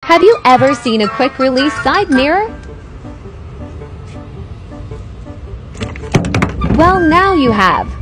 Have you ever seen a quick release side mirror? Well, now you have.